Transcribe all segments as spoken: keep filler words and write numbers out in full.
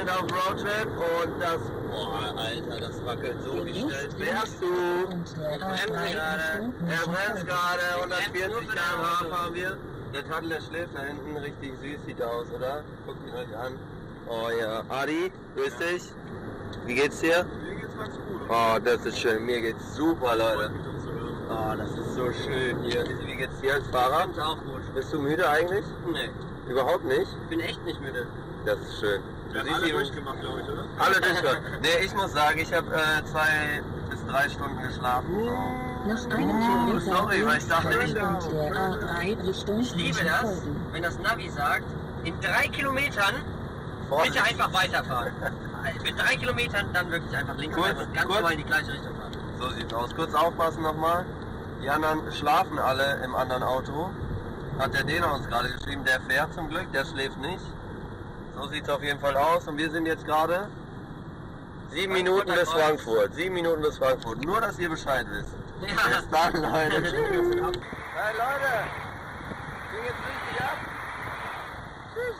sind auf Roadtrip und das, boah, Alter, das wackelt so gestellt. Fährst du? Ich bremse gerade. Er bremst gerade, hundertvierzig Kilometer pro Stunde fahren wir. Der Tadel, der schläft da hinten, richtig süß sieht aus, oder? Guckt ihn euch an. Oh ja, Adi, grüß dich. Wie geht's dir? Mir geht's ganz gut. Oh, das ist schön. Mir geht's super, Leute. Oh, das ist so schön hier. Wie geht's dir als Fahrer? Ist auch gut. Bist du müde eigentlich? Nee. Überhaupt nicht? Ich bin echt nicht müde. Das ist schön. Wir haben alle durchgemacht, glaube ich, oder? Alle durchgemacht. Nee, ich muss sagen, ich habe äh, zwei bis drei Stunden geschlafen. Noch einen Kilometer sorry, weil ich dachte, ich- und der A drei Richtung Ich liebe das, wenn das Navi sagt, in drei Kilometern bitte einfach weiterfahren. Mit drei Kilometern dann wirklich einfach links Kurz, einfach ganz kurz. normal in die gleiche Richtung fahren. So sieht's aus. Kurz aufpassen nochmal. Die anderen schlafen alle im anderen Auto. Hat der Dena uns gerade geschrieben, der fährt zum Glück, der schläft nicht. So sieht's auf jeden Fall aus. Und wir sind jetzt gerade sieben Minuten bis Frankfurt. Sieben Minuten bis Frankfurt. Nur, dass ihr Bescheid wisst. Ja. Bis dann, Leute. Tschüss. Hey Leute, ging jetzt richtig ab. Tschüss.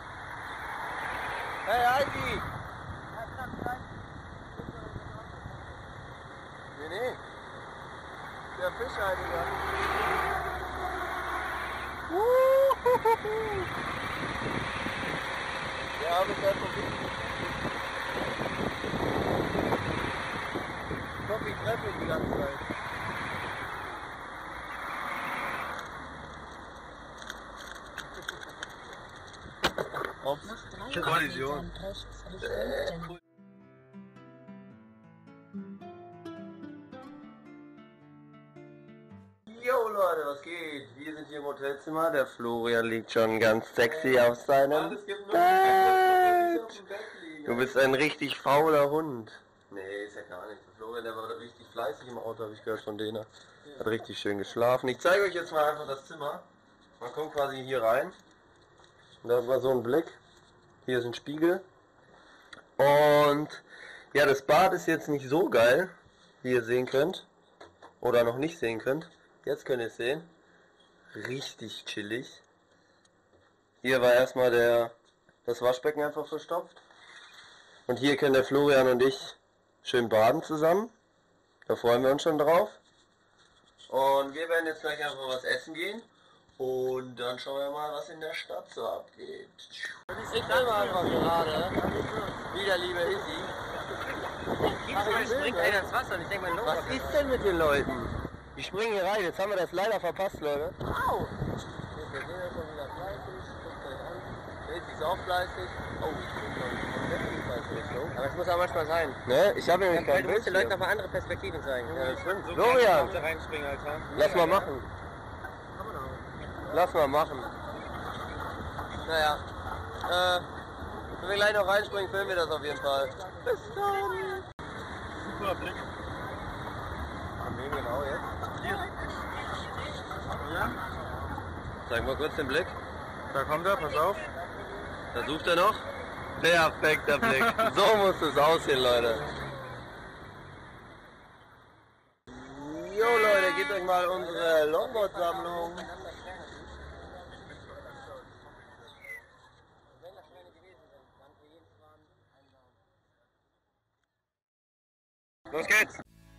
Hey Heidi. Nee, nee. Der Fischheiliger. Der arme Kerl vom Fisch. Ich hoffe, ich treffe ihn die ganze Zeit. Ups. Kollision. Jo Leute, was geht? Wir sind hier im Hotelzimmer. Der Florian liegt schon ganz sexy auf seinem Bett. Du bist ein richtig fauler Hund. Nee, ist ja gar nicht. Der Florian, der war richtig fleißig im Auto, habe ich gehört von denen. Hat richtig schön geschlafen. Ich zeige euch jetzt mal einfach das Zimmer. Man kommt quasi hier rein. Und da war so ein Blick. Hier ist ein Spiegel. Und ja, das Bad ist jetzt nicht so geil, wie ihr sehen könnt. Oder noch nicht sehen könnt. Jetzt könnt ihr es sehen. Richtig chillig. Hier war erstmal der, das Waschbecken einfach verstopft. Und hier können der Florian und ich schön baden zusammen. Da freuen wir uns schon drauf. Und wir werden jetzt gleich einfach was essen gehen. Und dann schauen wir mal, was in der Stadt so abgeht. Ich filme einfach gerade, wie der liebe Izzy. Jetzt springt einer ins Wasser und ich denke mal, Was ist denn mit den Leuten? Die springen hier rein, jetzt haben wir das leider verpasst, Leute. Au! Wir sind ja schon wieder fleißig, guckt euch an. Der Izzy ist auch fleißig. Oh, ich bin schon in die falsche Richtung. Aber es muss auch manchmal sein. Ne? Ich habe nämlich Weil kein du musst den Bild Leuten hier. noch mal andere Perspektiven zeigen. Ja, das stimmt. So Florian, kannst du reinspringen, Alter. lass mal machen. Lass mal machen. Naja, äh, wenn wir gleich noch reinspringen, filmen wir das auf jeden Fall. Bis dann! Super Blick. An wen genau jetzt? Hier. Ja? Zeig mal kurz den Blick. Da kommt er, pass auf. Da sucht er noch. Perfekter Blick. So muss es aussehen, Leute. Jo Leute, gebt euch mal unsere Longboard-Sammlung. Los geht's!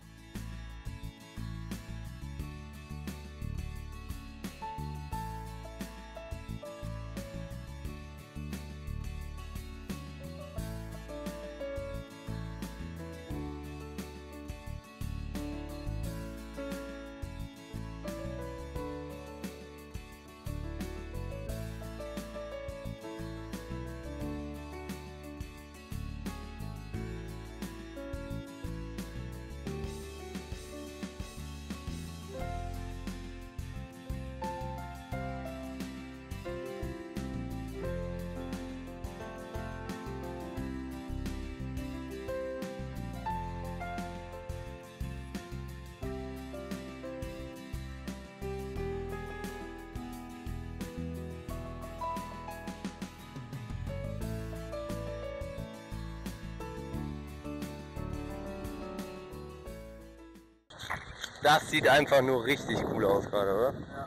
Das sieht einfach nur richtig cool aus gerade, oder? Ja.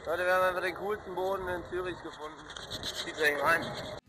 Leute, wir haben einfach den coolsten Boden in Zürich gefunden. Zieht euch rein.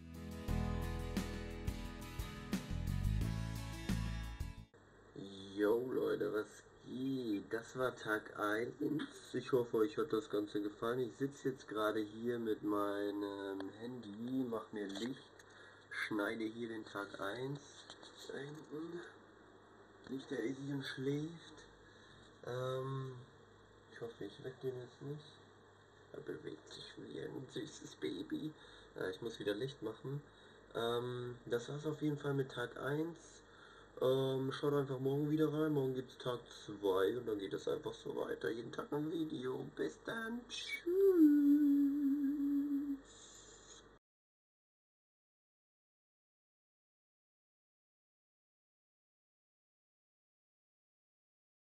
Yo Leute, was geht? Das war Tag eins. Ich hoffe, euch hat das Ganze gefallen. Ich sitze jetzt gerade hier mit meinem Handy, mache mir Licht, schneide hier den Tag eins. Da hinten liegt der Iggy und schläft. Ähm, ich hoffe, ich weck den jetzt nicht. Er bewegt sich wie ein süßes Baby. Äh, ich muss wieder Licht machen. Ähm, das war's auf jeden Fall mit Tag eins. Ähm, schaut einfach morgen wieder rein. Morgen gibt es Tag zwei und dann geht es einfach so weiter. Jeden Tag ein Video. Bis dann. Tschüss.